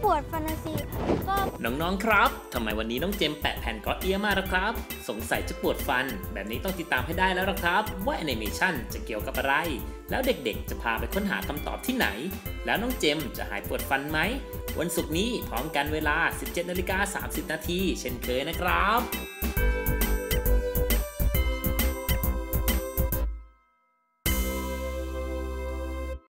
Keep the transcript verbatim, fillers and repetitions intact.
ปวดฟันนะสิก็น้องๆครับทำไมวันนี้น้องเจมแปะแผ่นก๊อตเอียมาแล้วครับสงสัยจะปวดฟันแบบนี้ต้องติดตามให้ได้แล้วละครับว่าแอนิเมชันจะเกี่ยวกับอะไรแล้วเด็กๆจะพาไปค้นหาคำตอบที่ไหนแล้วน้องเจมจะหายปวดฟันไหมวันศุกร์นี้พร้อมกันเวลา สิบเจ็ดนาฬิกาสามสิบนาทีเช่นเคยนะครับ